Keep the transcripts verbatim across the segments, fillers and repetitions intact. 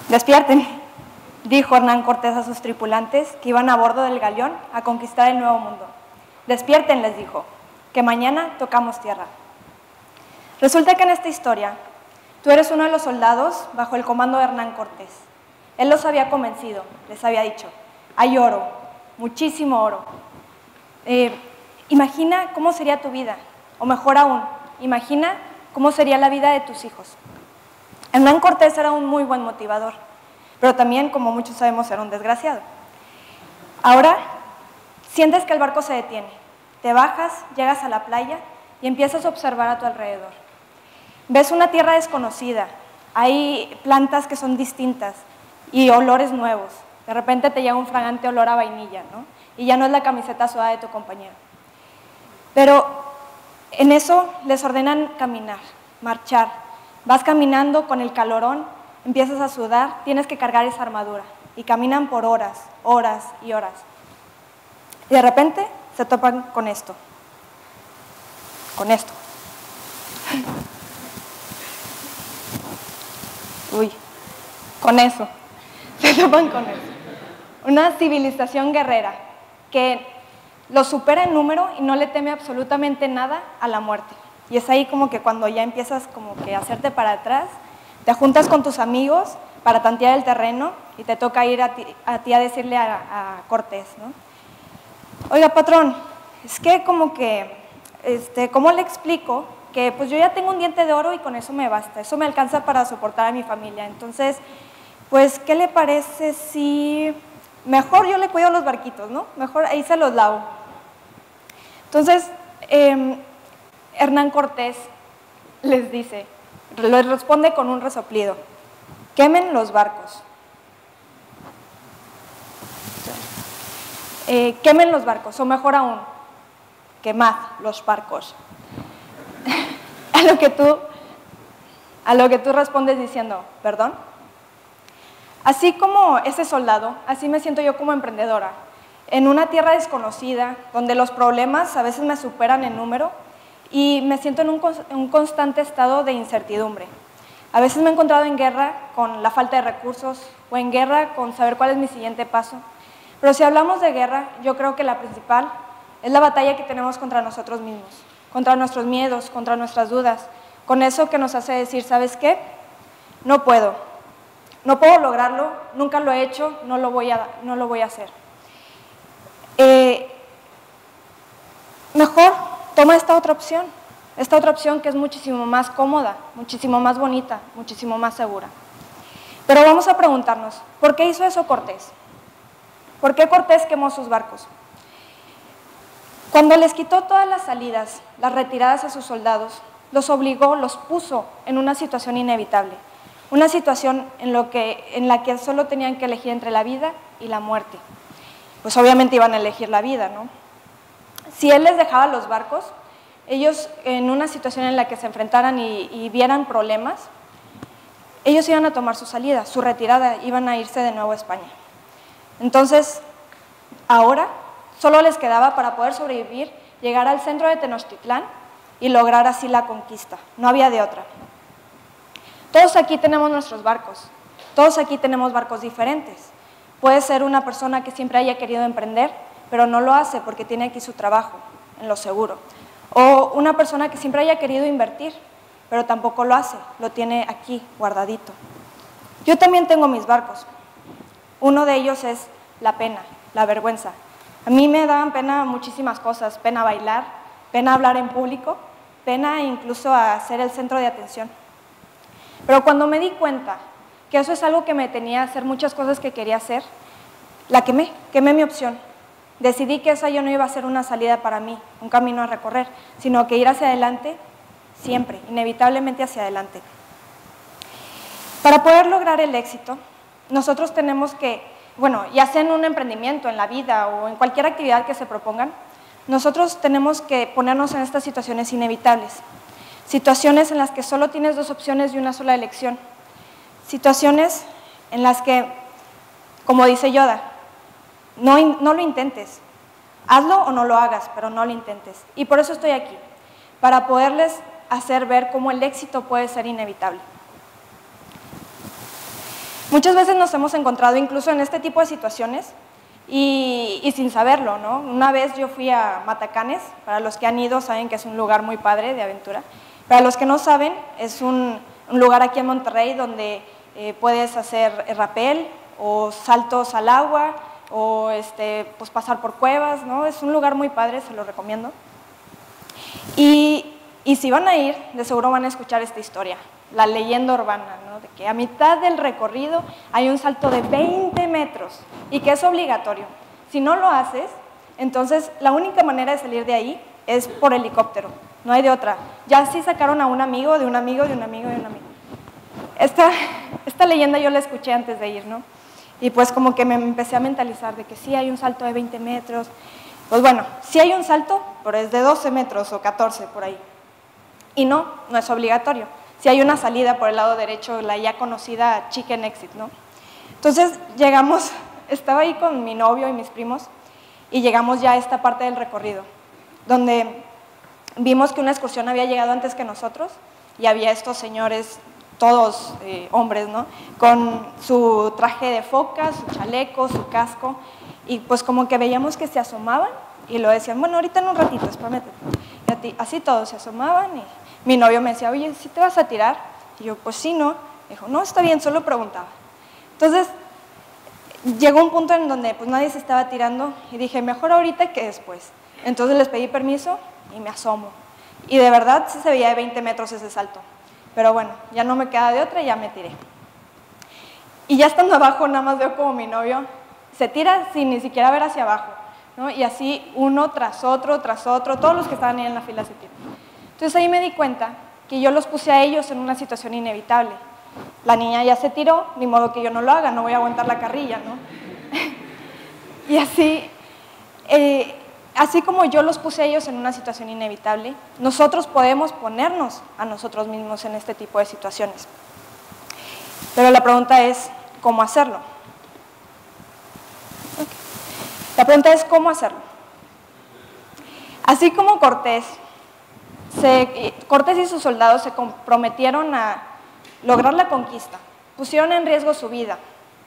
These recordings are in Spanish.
Despierten, dijo Hernán Cortés a sus tripulantes que iban a bordo del galeón a conquistar el Nuevo Mundo. Despierten, les dijo, que mañana tocamos tierra. Resulta que en esta historia, tú eres uno de los soldados bajo el comando de Hernán Cortés. Él los había convencido, les había dicho, hay oro, muchísimo oro. Eh, imagina cómo sería tu vida, o mejor aún, imagina cómo sería la vida de tus hijos. Hernán Cortés era un muy buen motivador, pero también, como muchos sabemos, era un desgraciado. Ahora, sientes que el barco se detiene, te bajas, llegas a la playa y empiezas a observar a tu alrededor. Ves una tierra desconocida, hay plantas que son distintas y olores nuevos. De repente te llega un fragante olor a vainilla, ¿no? Y ya no es la camiseta sudada de tu compañero. Pero en eso les ordenan caminar, marchar. Vas caminando con el calorón, empiezas a sudar, tienes que cargar esa armadura. Y caminan por horas, horas y horas. Y de repente se topan con esto. Con esto. Uy, con eso. Se topan con eso. Una civilización guerrera que lo supera en número y no le teme absolutamente nada a la muerte. Y es ahí como que cuando ya empiezas como que a hacerte para atrás, te juntas con tus amigos para tantear el terreno y te toca ir a ti a, ti a decirle a, a Cortés, ¿no? Oiga, patrón, es que como que, este, ¿cómo le explico? Que pues yo ya tengo un diente de oro y con eso me basta, eso me alcanza para soportar a mi familia. Entonces, pues, ¿qué le parece si mejor yo le cuido los barquitos, ¿no? Mejor ahí se los lavo. Entonces, eh, Hernán Cortés les dice, les responde con un resoplido, quemen los barcos. Eh, quemen los barcos, o mejor aún, quemad los barcos. a, lo que tú, a lo que tú respondes diciendo, ¿perdón? Así como ese soldado, así me siento yo como emprendedora. En una tierra desconocida, donde los problemas a veces me superan en número, y me siento en un, un constante estado de incertidumbre. A veces me he encontrado en guerra con la falta de recursos o en guerra con saber cuál es mi siguiente paso. Pero si hablamos de guerra, yo creo que la principal es la batalla que tenemos contra nosotros mismos, contra nuestros miedos, contra nuestras dudas, con eso que nos hace decir, ¿sabes qué? No puedo, no puedo lograrlo, nunca lo he hecho, no lo voy a, no lo voy a hacer. Eh, mejor toma esta otra opción, esta otra opción que es muchísimo más cómoda, muchísimo más bonita, muchísimo más segura. Pero vamos a preguntarnos, ¿por qué hizo eso Cortés? ¿Por qué Cortés quemó sus barcos? Cuando les quitó todas las salidas, las retiradas a sus soldados, los obligó, los puso en una situación inevitable, una situación en, lo que, en la que solo tenían que elegir entre la vida y la muerte. Pues obviamente iban a elegir la vida, ¿no? Si él les dejaba los barcos, ellos en una situación en la que se enfrentaran y, y vieran problemas, ellos iban a tomar su salida, su retirada, iban a irse de nuevo a España. Entonces, ahora solo les quedaba para poder sobrevivir, llegar al centro de Tenochtitlán y lograr así la conquista. No había de otra. Todos aquí tenemos nuestros barcos, todos aquí tenemos barcos diferentes. Puede ser una persona que siempre haya querido emprender, pero no lo hace porque tiene aquí su trabajo, en lo seguro. O una persona que siempre haya querido invertir, pero tampoco lo hace, lo tiene aquí, guardadito. Yo también tengo mis barcos. Uno de ellos es la pena, la vergüenza. A mí me daban pena muchísimas cosas, pena bailar, pena hablar en público, pena incluso a ser el centro de atención. Pero cuando me di cuenta que eso es algo que me tenía a hacer muchas cosas que quería hacer, la quemé, quemé mi opción. Decidí que esa yo no iba a ser una salida para mí, un camino a recorrer, sino que ir hacia adelante siempre, inevitablemente hacia adelante. Para poder lograr el éxito, nosotros tenemos que, bueno, ya sea en un emprendimiento, en la vida o en cualquier actividad que se propongan, nosotros tenemos que ponernos en estas situaciones inevitables, situaciones en las que solo tienes dos opciones y una sola elección, situaciones en las que, como dice Yoda, No, no lo intentes, hazlo o no lo hagas, pero no lo intentes. Y por eso estoy aquí, para poderles hacer ver cómo el éxito puede ser inevitable. Muchas veces nos hemos encontrado incluso en este tipo de situaciones y, y sin saberlo, ¿no? Una vez yo fui a Matacanes, para los que han ido saben que es un lugar muy padre de aventura. Para los que no saben, es un, un lugar aquí en Monterrey donde eh, puedes hacer rapel o saltos al agua o este, pues pasar por cuevas, ¿no? Es un lugar muy padre, se lo recomiendo. Y, y si van a ir, de seguro van a escuchar esta historia, la leyenda urbana, ¿no? De que a mitad del recorrido hay un salto de veinte metros y que es obligatorio. Si no lo haces, entonces la única manera de salir de ahí es por helicóptero, no hay de otra. Ya sí sacaron a un amigo, de un amigo, de un amigo, de un amigo. Esta, esta leyenda yo la escuché antes de ir, ¿no? Y pues como que me empecé a mentalizar de que sí hay un salto de veinte metros. Pues bueno, sí hay un salto, pero es de doce metros o catorce por ahí. Y no, no es obligatorio. Si hay una salida por el lado derecho, la ya conocida Chicken Exit, ¿no? Entonces llegamos, estaba ahí con mi novio y mis primos, y llegamos ya a esta parte del recorrido, donde vimos que una excursión había llegado antes que nosotros, y había estos señores, todos eh, hombres, ¿no? Con su traje de foca, su chaleco, su casco, y pues como que veíamos que se asomaban, y lo decían, bueno, ahorita en un ratito, espérate. Y así todos se asomaban, y mi novio me decía, oye, ¿sí te vas a tirar? Y yo, pues sí, ¿no? Me dijo, no, está bien, solo preguntaba. Entonces, llegó un punto en donde pues nadie se estaba tirando y dije, mejor ahorita que después. Entonces les pedí permiso y me asomo. Y de verdad sí se veía de veinte metros ese salto. Pero bueno, ya no me queda de otra y ya me tiré. Y ya estando abajo, nada más veo como mi novio se tira sin ni siquiera ver hacia abajo, ¿no? Y así uno tras otro, tras otro, todos los que estaban ahí en la fila se tiran. Entonces ahí me di cuenta que yo los puse a ellos en una situación inevitable. La niña ya se tiró, ni modo que yo no lo haga, no voy a aguantar la carrilla, ¿no? Y así, eh, así como yo los puse a ellos en una situación inevitable, nosotros podemos ponernos a nosotros mismos en este tipo de situaciones. Pero la pregunta es, ¿cómo hacerlo? Okay. La pregunta es, ¿cómo hacerlo? Así como Cortés, se, Cortés y sus soldados se comprometieron a lograr la conquista, pusieron en riesgo su vida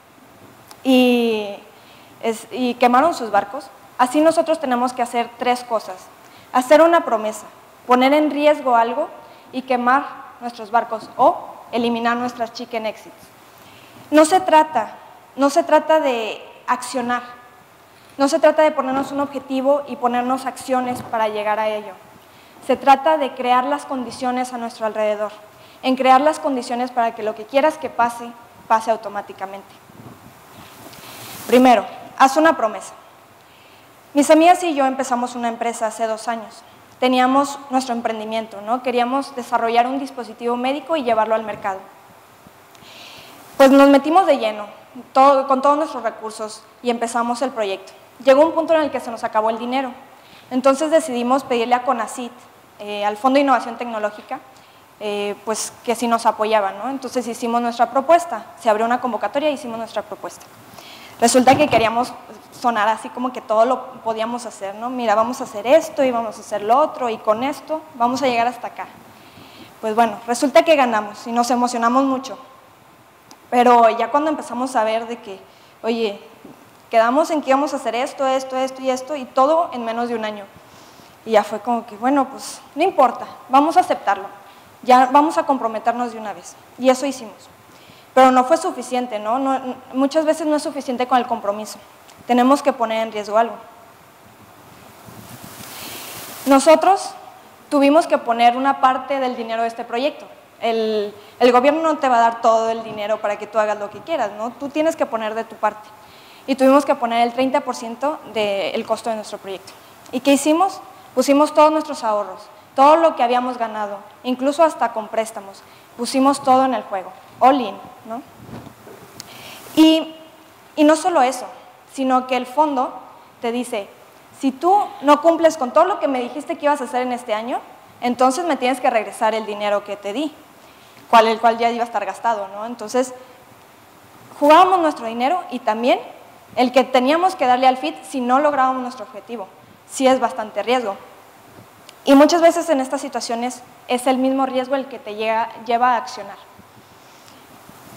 y, es, y quemaron sus barcos, así nosotros tenemos que hacer tres cosas. Hacer una promesa, poner en riesgo algo y quemar nuestros barcos o eliminar nuestras chicken exits. No se trata, no se trata de accionar, no se trata de ponernos un objetivo y ponernos acciones para llegar a ello. Se trata de crear las condiciones a nuestro alrededor, en crear las condiciones para que lo que quieras que pase, pase automáticamente. Primero, haz una promesa. Mis amigas y yo empezamos una empresa hace dos años. Teníamos nuestro emprendimiento, ¿no? Queríamos desarrollar un dispositivo médico y llevarlo al mercado. Pues nos metimos de lleno, todo, con todos nuestros recursos, y empezamos el proyecto. Llegó un punto en el que se nos acabó el dinero. Entonces decidimos pedirle a CONACYT, eh, al Fondo de Innovación Tecnológica, eh, pues que sí nos apoyaban, ¿no? Entonces hicimos nuestra propuesta, se abrió una convocatoria y hicimos nuestra propuesta. Resulta que queríamos sonar así como que todo lo podíamos hacer, ¿no? Mira, vamos a hacer esto y vamos a hacer lo otro y con esto vamos a llegar hasta acá. Pues bueno, resulta que ganamos y nos emocionamos mucho. Pero ya cuando empezamos a ver de que, oye, quedamos en que íbamos a hacer esto, esto, esto y esto y todo en menos de un año. Y ya fue como que, bueno, pues no importa, vamos a aceptarlo. Ya vamos a comprometernos de una vez. Y eso hicimos. Pero no fue suficiente, ¿no? No, muchas veces no es suficiente con el compromiso. Tenemos que poner en riesgo algo. Nosotros tuvimos que poner una parte del dinero de este proyecto. El, el gobierno no te va a dar todo el dinero para que tú hagas lo que quieras, ¿no? Tú tienes que poner de tu parte. Y tuvimos que poner el treinta por ciento del costo de nuestro proyecto. ¿Y qué hicimos? Pusimos todos nuestros ahorros, todo lo que habíamos ganado, incluso hasta con préstamos. Pusimos todo en el juego, all in, ¿no? Y, y no solo eso, sino que el fondo te dice, si tú no cumples con todo lo que me dijiste que ibas a hacer en este año, entonces me tienes que regresar el dinero que te di, cual, el cual ya iba a estar gastado, ¿no? Entonces, jugábamos nuestro dinero y también el que teníamos que darle al F I T si no lográbamos nuestro objetivo. Sí es bastante riesgo. Y muchas veces en estas situaciones es el mismo riesgo el que te llega, lleva a accionar.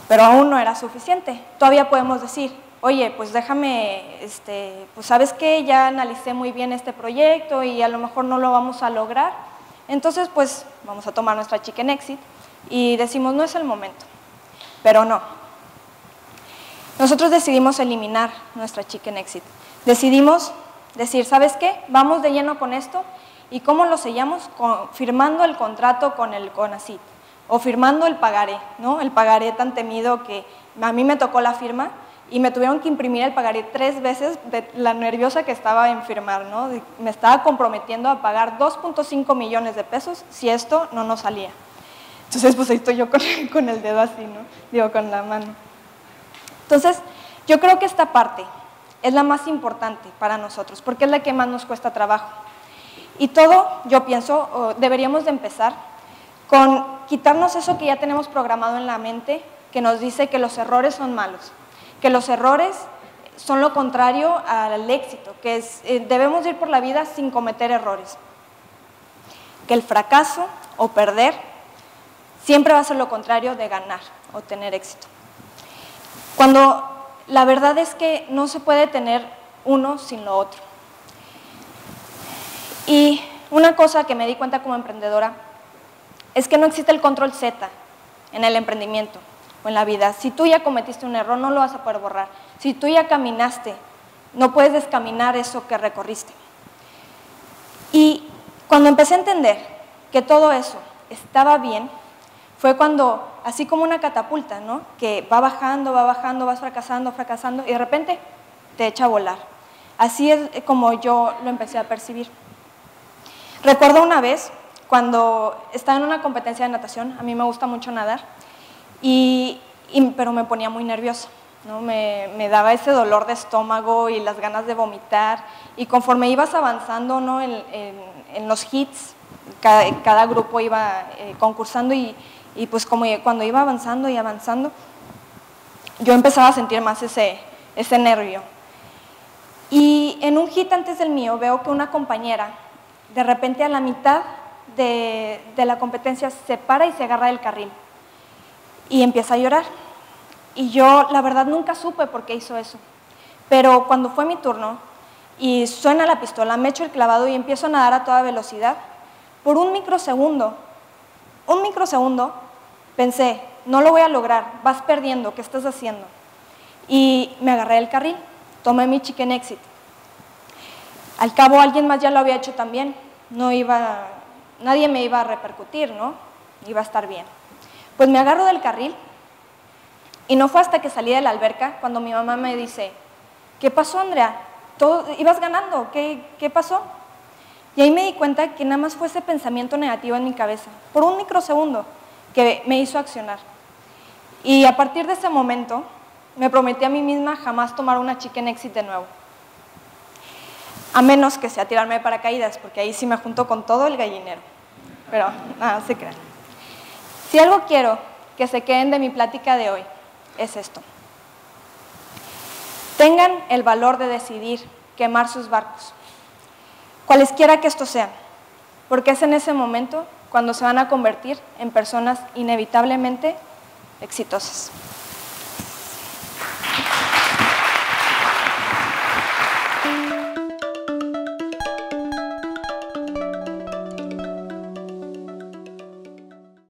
Pero aún no era suficiente. Todavía podemos decir, oye, pues déjame, este, pues sabes qué, ya analicé muy bien este proyecto y a lo mejor no lo vamos a lograr. Entonces, pues vamos a tomar nuestra Chicken Exit y decimos, no es el momento. Pero no. Nosotros decidimos eliminar nuestra Chicken Exit. Decidimos decir, ¿sabes qué? Vamos de lleno con esto. ¿Y cómo lo sellamos? Con, firmando el contrato con el CONACYT o firmando el pagaré, ¿no? El pagaré tan temido que a mí me tocó la firma y me tuvieron que imprimir el pagaré tres veces de la nerviosa que estaba en firmar, ¿no? Me estaba comprometiendo a pagar dos punto cinco millones de pesos si esto no nos salía. Entonces, pues ahí estoy yo con, con el dedo así, ¿no? Digo, con la mano. Entonces, yo creo que esta parte es la más importante para nosotros, porque es la que más nos cuesta trabajo. Y todo, yo pienso, deberíamos de empezar con quitarnos eso que ya tenemos programado en la mente, que nos dice que los errores son malos, que los errores son lo contrario al éxito, que es, eh, debemos ir por la vida sin cometer errores, que el fracaso o perder siempre va a ser lo contrario de ganar o tener éxito. Cuando la verdad es que no se puede tener uno sin lo otro. Y una cosa que me di cuenta como emprendedora es que no existe el control Z en el emprendimiento o en la vida. Si tú ya cometiste un error, no lo vas a poder borrar. Si tú ya caminaste, no puedes descaminar eso que recorriste. Y cuando empecé a entender que todo eso estaba bien, fue cuando, así como una catapulta, ¿no? Que va bajando, va bajando, vas fracasando, fracasando, y de repente te echa a volar. Así es como yo lo empecé a percibir. Recuerdo una vez, cuando estaba en una competencia de natación, a mí me gusta mucho nadar, y, y, pero me ponía muy nerviosa, ¿no? Me, me daba ese dolor de estómago y las ganas de vomitar, y conforme ibas avanzando, ¿no? en, en, en los hits, cada, cada grupo iba eh, concursando, y, y pues como cuando iba avanzando y avanzando, yo empezaba a sentir más ese, ese nervio. Y en un hit antes del mío veo que una compañera, de repente a la mitad de, de la competencia, se para y se agarra del carril y empieza a llorar. Y yo, la verdad, nunca supe por qué hizo eso. Pero cuando fue mi turno y suena la pistola, me echo el clavado y empiezo a nadar a toda velocidad, por un microsegundo, un microsegundo, pensé, no lo voy a lograr, vas perdiendo, ¿qué estás haciendo? Y me agarré del carril, tomé mi Chicken Exit. Al cabo, alguien más ya lo había hecho también, no iba, nadie me iba a repercutir, ¿no? Iba a estar bien. Pues me agarro del carril y no fue hasta que salí de la alberca cuando mi mamá me dice, ¿qué pasó, Andrea? Todo, ibas ganando, ¿qué, qué pasó? Y ahí me di cuenta que nada más fue ese pensamiento negativo en mi cabeza, por un microsegundo, que me hizo accionar. Y a partir de ese momento, me prometí a mí misma jamás tomar una Chicken Exit de nuevo. A menos que sea tirarme de paracaídas, porque ahí sí me junto con todo el gallinero. Pero nada, se crean. Si algo quiero que se queden de mi plática de hoy, es esto. Tengan el valor de decidir quemar sus barcos, cualesquiera que estos sean, porque es en ese momento cuando se van a convertir en personas inevitablemente exitosas.